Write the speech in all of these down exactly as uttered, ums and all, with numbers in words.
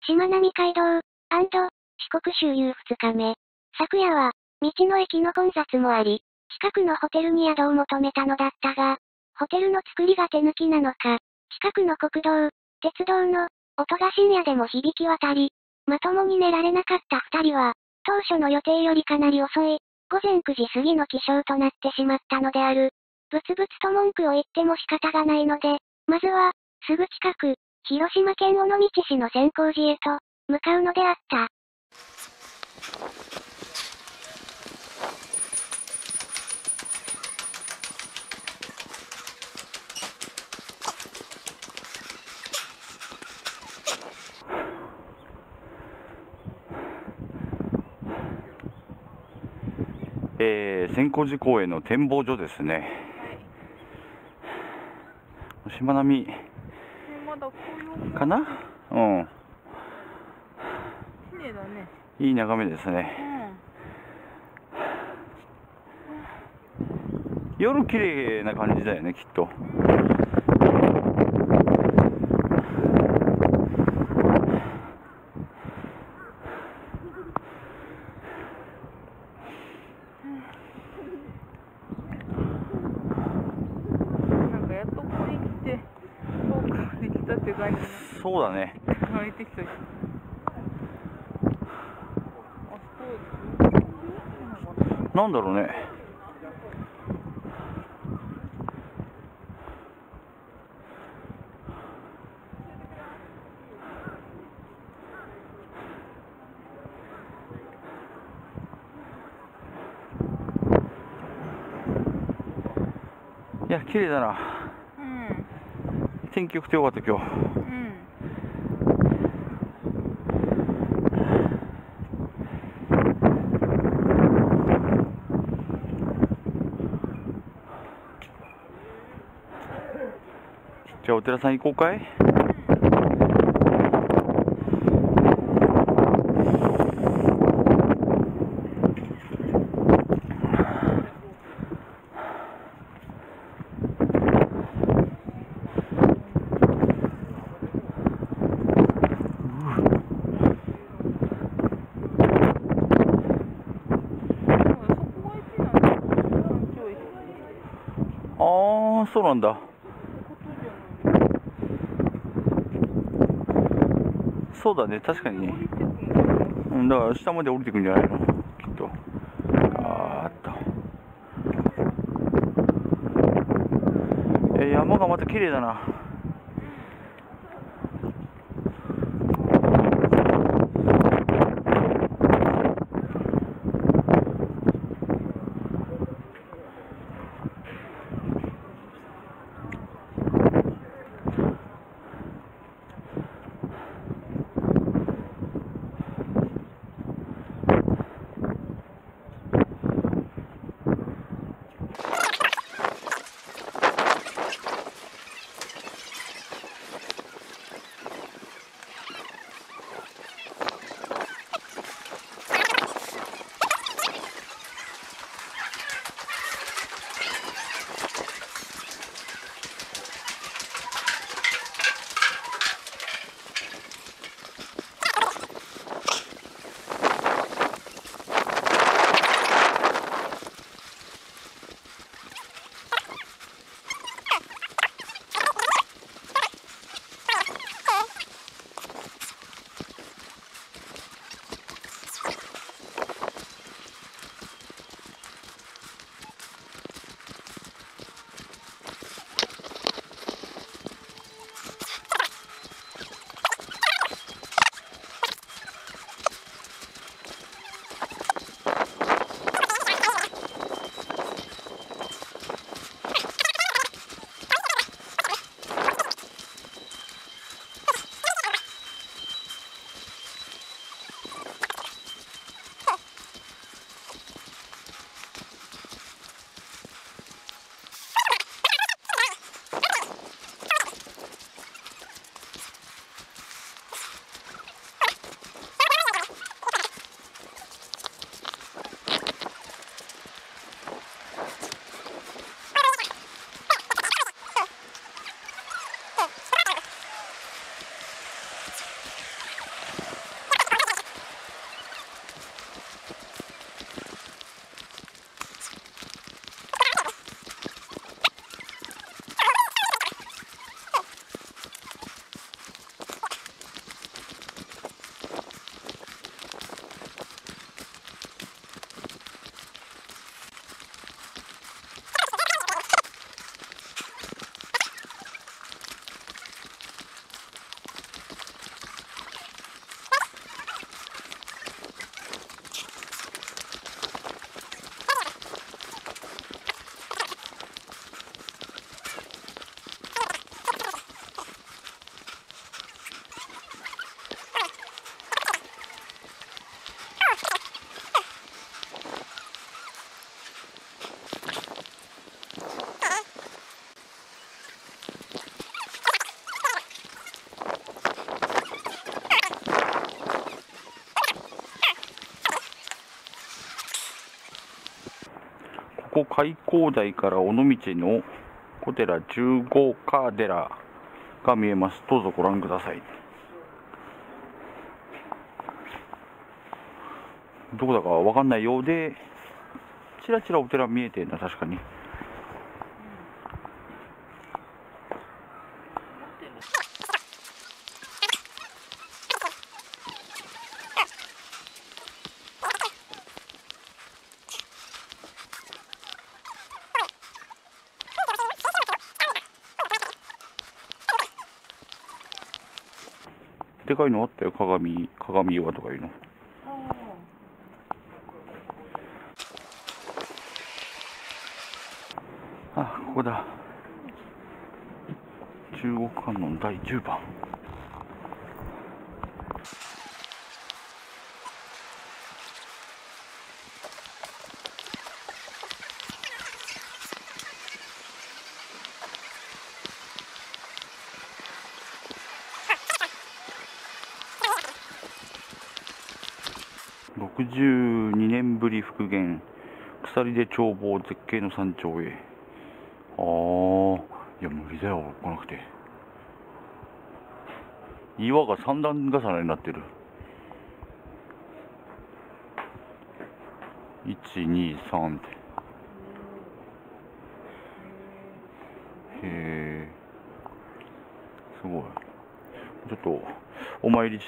しまなみ海道四国周遊ふつかめ。昨夜は、道の駅の混雑もあり、近くのホテルに宿を求めたのだったが、ホテルの作りが手抜きなのか、近くの国道、鉄道の音が深夜でも響き渡り、まともに寝られなかった二人は、当初の予定よりかなり遅い、午前くじ過ぎの起床となってしまったのである。ぶつぶつと文句を言っても仕方がないので、まずは、すぐ近く、広島県尾道市の千光寺へと、向かうのであった。 えー、千光寺公園の展望所ですね。はい、しまなみかな。うん。 綺麗だね。 いい眺めですね。うん、夜綺麗な感じだよね、きっと。そうだね。なんだろうね。いや、綺麗だな。うん。天気良くてよかった今日。うん。じゃあお寺さん行こうかい。ああ、そうなんだ。そうだね、確かにね。うん、だから下まで降りてくんじゃないの、きっと。あーっと。え、山がまた綺麗だな。 こ開口台から尾道の小寺じゅうごか寺が見えます。どうぞご覧ください。どこだかわかんないようで、ちらちらお寺見えてるな、確かに。でかいのあったよ、鏡、鏡岩とかいうの。あ、ここだ。中国観音だいじゅうばん。ろくじゅうにねんぶり復元、鎖で眺望絶景の山頂へ。あー、いや無理だよ、来なくて。岩が三段重ねになってる。いち、に、さんって。へえ、すごい。ちょっとお参りして。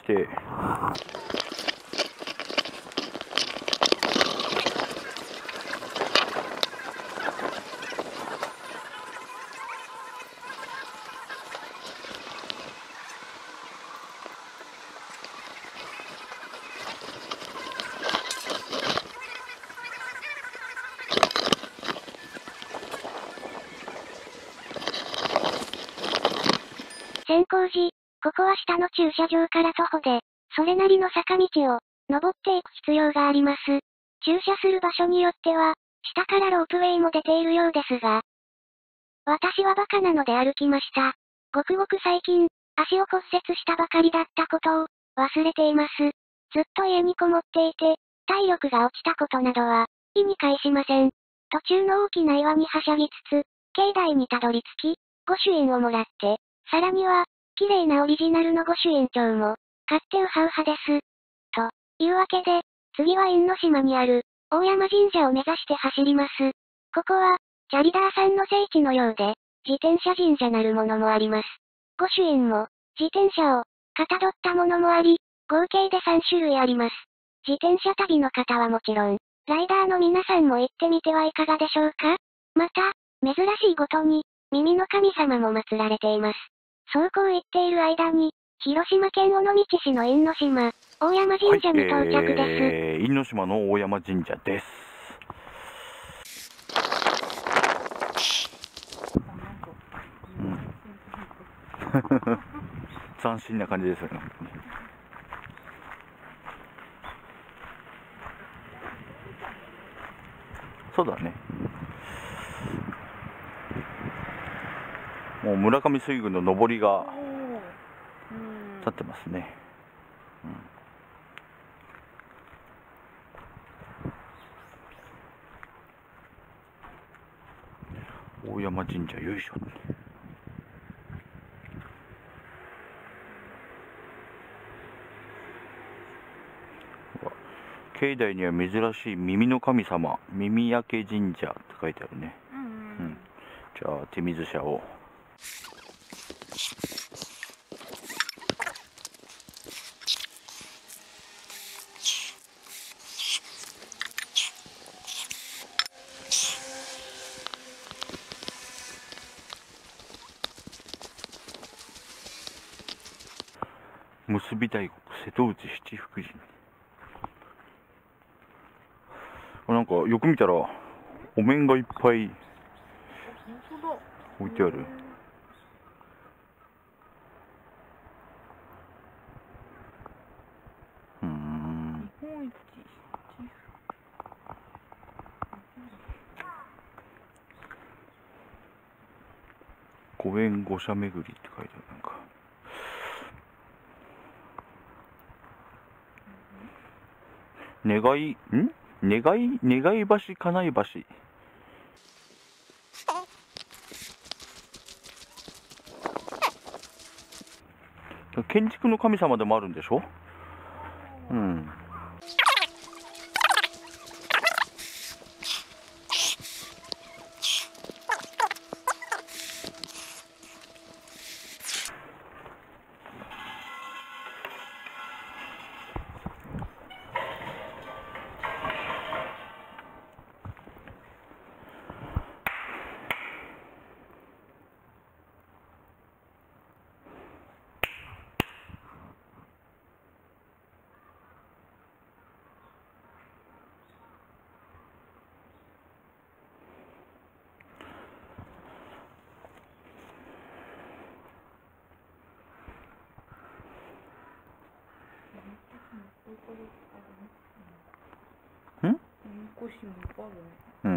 千光寺、ここは下の駐車場から徒歩で、それなりの坂道を、登っていく必要があります。駐車する場所によっては、下からロープウェイも出ているようですが、私はバカなので歩きました。ごくごく最近、足を骨折したばかりだったことを、忘れています。ずっと家にこもっていて、体力が落ちたことなどは、意に介しません。途中の大きな岩にはしゃぎつつ、境内にたどり着き、御朱印をもらって、さらには、綺麗なオリジナルの御朱印帳も、買ってウハウハです。というわけで、次は因島にある、大山神社を目指して走ります。ここは、チャリダーさんの聖地のようで、自転車神社なるものもあります。御朱印も、自転車を、かたどったものもあり、合計でさんしゅるいあります。自転車旅の方はもちろん、ライダーの皆さんも行ってみてはいかがでしょうか。また、珍しいごとに、耳の神様も祀られています。そうこう言っている間に、広島県尾道市の因島、大山神社に到着です。 はい、えー、因島の大山神社です。うん、斬新な感じですよね。そうだね。もう村上水軍の上りが立ってますね。うん、大山神社由緒。境内には珍しい耳の神様、耳焼神社って書いてあるね。うん、うんうん、じゃあ手水舎を。結び大国瀬戸内七福神。なんかよく見たらお面がいっぱい置いてある。うーん。ご縁御社巡りって書いてある。なんか願いん願い願い橋、叶い橋。 建築の神様でもあるんでしょ。うん。ん？うん。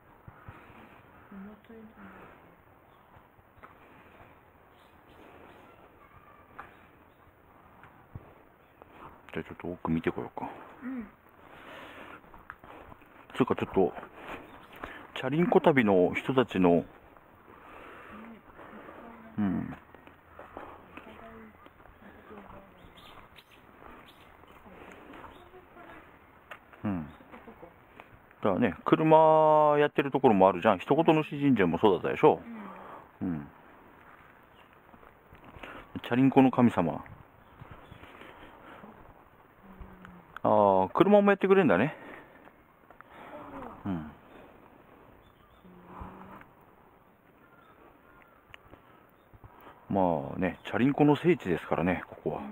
じゃあちょっと奥見てこようか。うん。つうかちょっと、チャリンコ旅の人たちの、うん。うん。だからね、車やってるところもあるじゃん。一言主神社もそうだったでしょ。うん。うん、チャリンコの神様。ああ、車もやってくれるんだね。うん。まあね、チャリンコの聖地ですからね、ここは。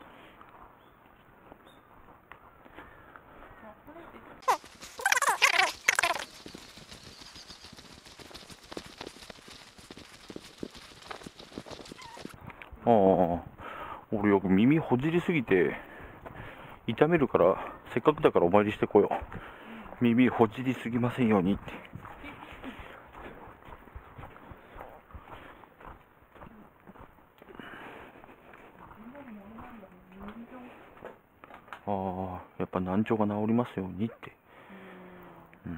ああ、俺よく耳ほじりすぎて痛めるから、せっかくだからお参りしてこよう。耳ほじりすぎませんようにって。ああ、やっぱ難聴が治りますようにって。うん。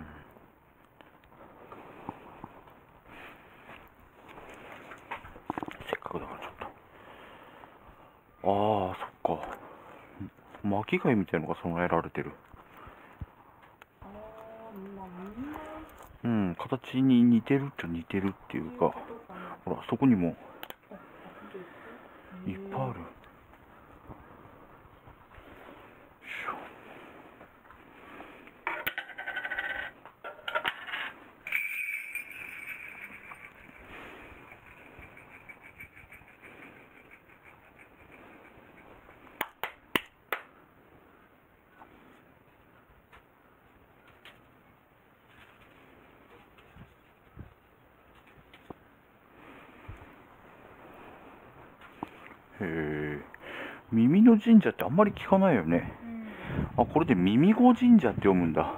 せっかくだからちょっと。ああ、そっか。巻貝みたいのが備えられてる。うん、形に似てるっちゃ似てるっていうか、ほら、そこにもいっぱいある。へえ、耳の神社ってあんまり聞かないよね。あ、これで耳子神社って読むんだ。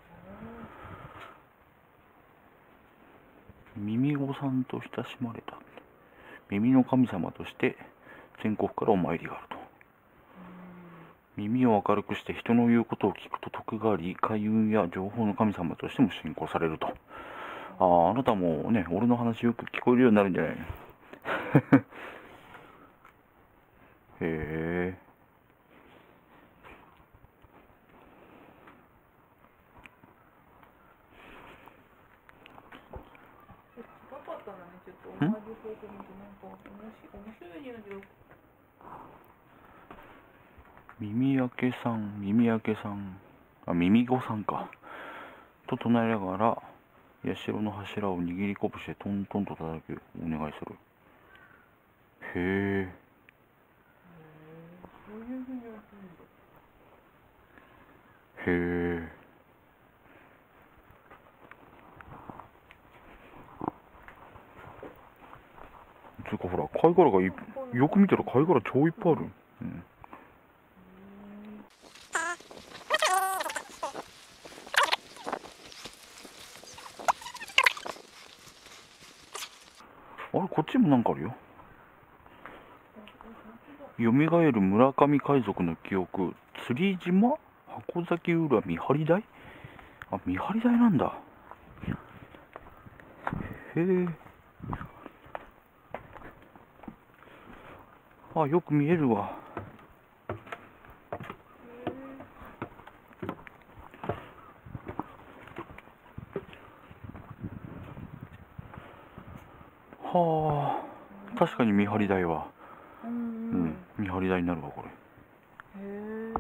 耳子さんと親しまれた。耳の神様として全国からお参りがあると。耳を明るくして人の言うことを聞くと徳があり、開運や情報の神様としても信仰されると。ああ、あなたもね、俺の話よく聞こえるようになるんじゃないの。へえ。耳明けさん、耳明けさん、あ、耳子さんか。と唱えながら、社の柱を握り拳でトントンと叩きお願いする。へえ。へえ。つうかほら、貝殻がいよく見たら貝殻超いっぱいある。うん。あれ、こっちもなんかあるよ。蘇る村上海賊の記憶、釣り島箱崎浦見張り台。あ、見張り台なんだ。へえ。ああ、よく見えるわ。はあ、確かに見張り台は。うん、うん、見張り台になるわ、これ。へえ。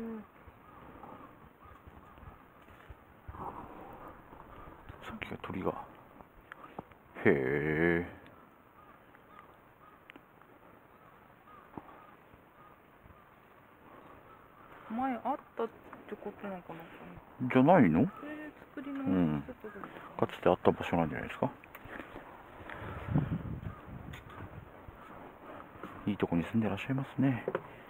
さっきが鳥が。へえ。 前あったってことなのかな。 じゃないの？ それで作り直うん。かつてあった場所なんじゃないですか。いいとこに住んでらっしゃいますね。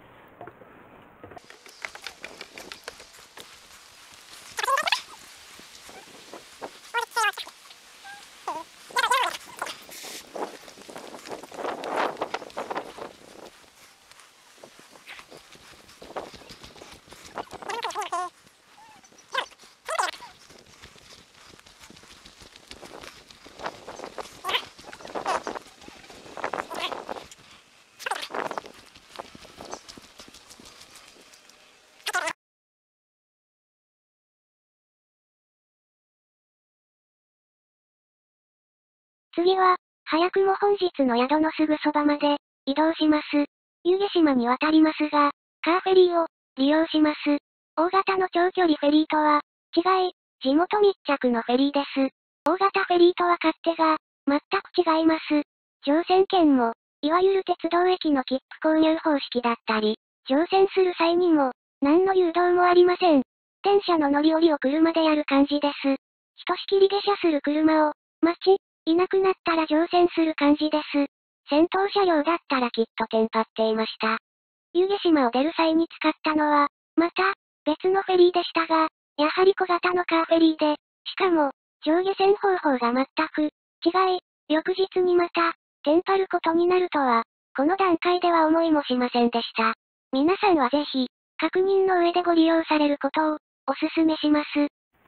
次は、早くも本日の宿のすぐそばまで、移動します。湯気島に渡りますが、カーフェリーを、利用します。大型の長距離フェリーとは、違い、地元密着のフェリーです。大型フェリーとは勝手が、全く違います。乗船券も、いわゆる鉄道駅の切符購入方式だったり、乗船する際にも、何の誘導もありません。電車の乗り降りを車でやる感じです。ひとしきり下車する車を、待ち、いなくなったら乗船する感じです。先頭車両だったらきっとテンパっていました。湯気島を出る際に使ったのは、また、別のフェリーでしたが、やはり小型のカーフェリーで、しかも、上下線方法が全く、違い、翌日にまた、テンパることになるとは、この段階では思いもしませんでした。皆さんはぜひ、確認の上でご利用されることを、お勧めします。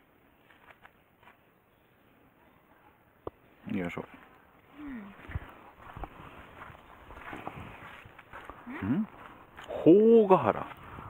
よいしょ。うん？宝ヶ原。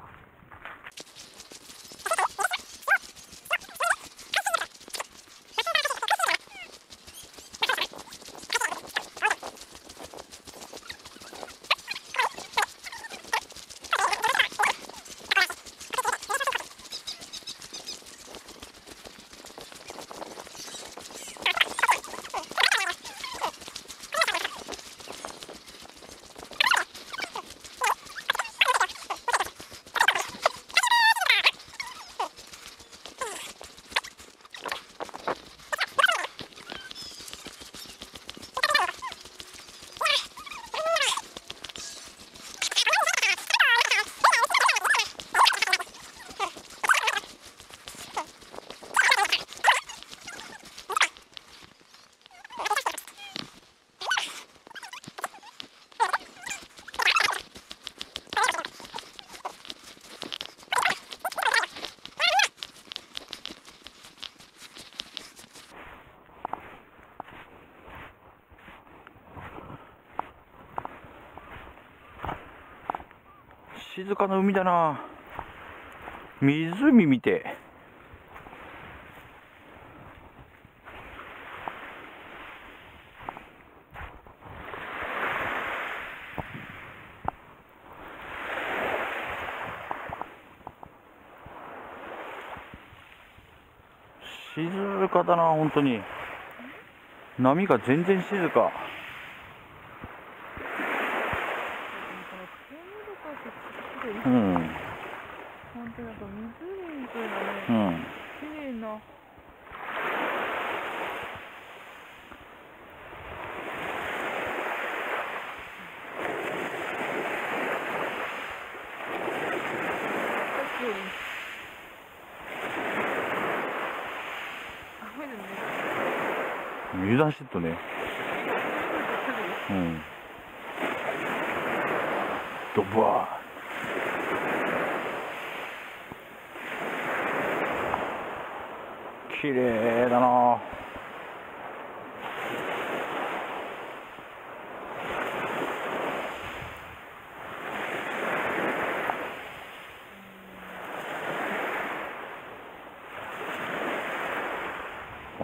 静かな海だな。湖見て。静かだな、本当に。波が全然静か。うん。 本当なんか湖みたいなね。 うん。 綺麗な。 油断してっとね。うん。ドバー。綺麗だな。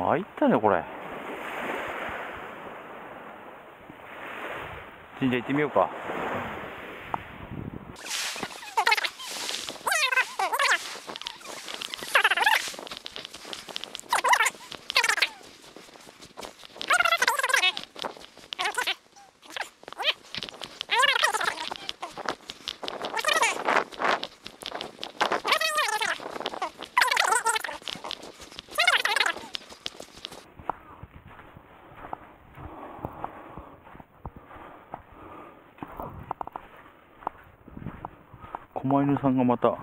あ、いったね、これ。神社行ってみようか。狛犬さんがまた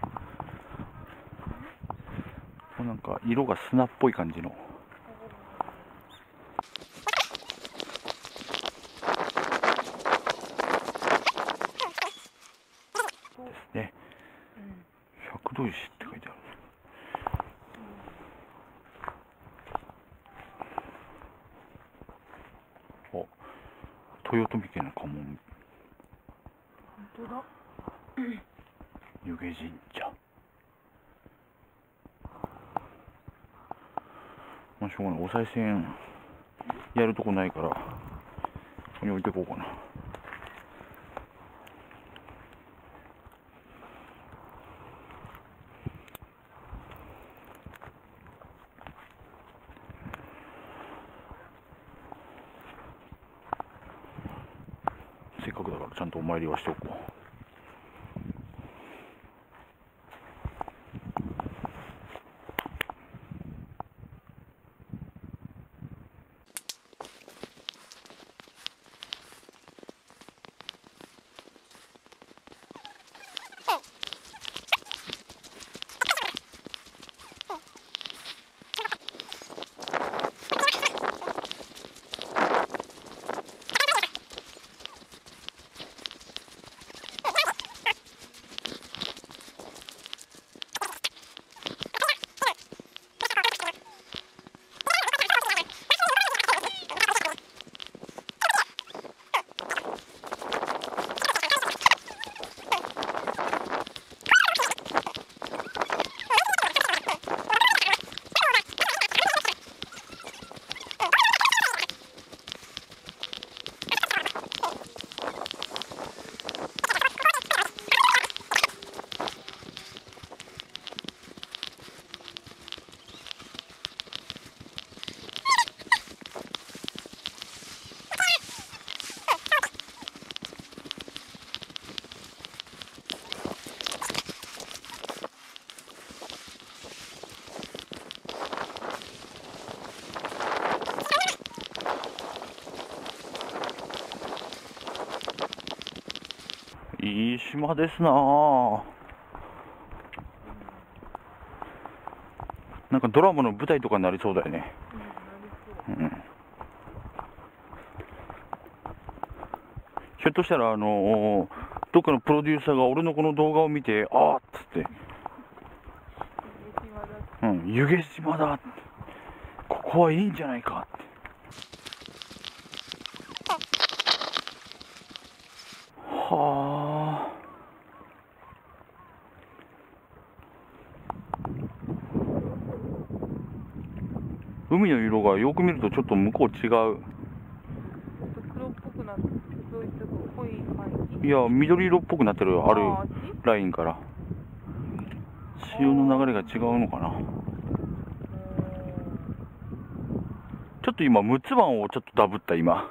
なんか色が砂っぽい感じのですね。百度石って書いてある。お、豊臣家の家紋。 本当だ。 湯気神社。まあ、しょうがない。お賽銭やるとこないから、ここに置いていこうかな。せっかくだからちゃんとお参りはしておこう。いい島ですなぁ。なんかドラマの舞台とかになりそうだよね。うん、ひょっとしたらあのー、どっかのプロデューサーが俺のこの動画を見て、あーっつって、うん、湯気島だ、ここはいいんじゃないかって。はあ。海の色がよく見るとちょっと向こう違う。 黒っぽくなって、そういった濃い感じ。 いや、緑色っぽくなってる、あるラインから。潮の流れが違うのかな。ちょっと今、陸奥湾をちょっとダブった、今。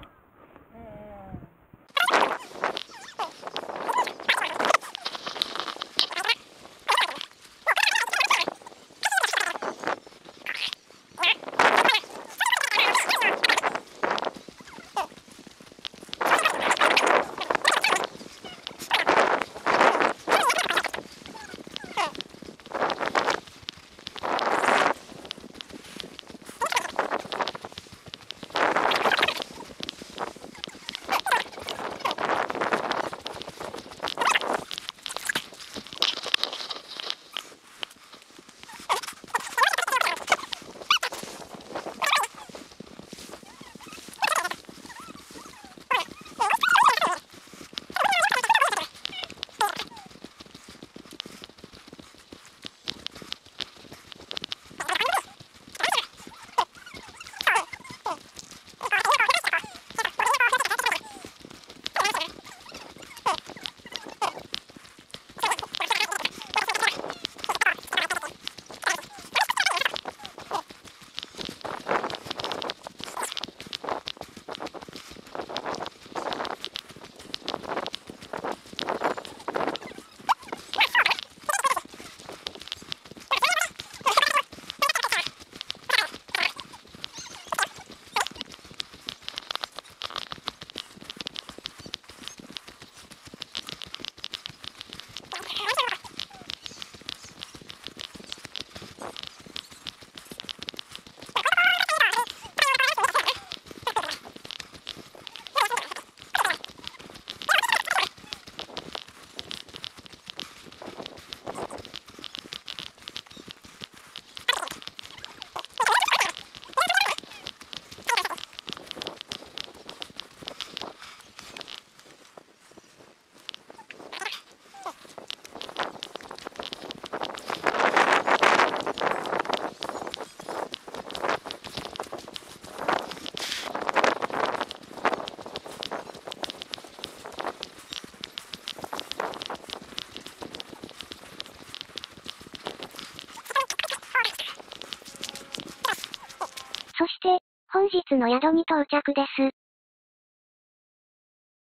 日の宿に到着です。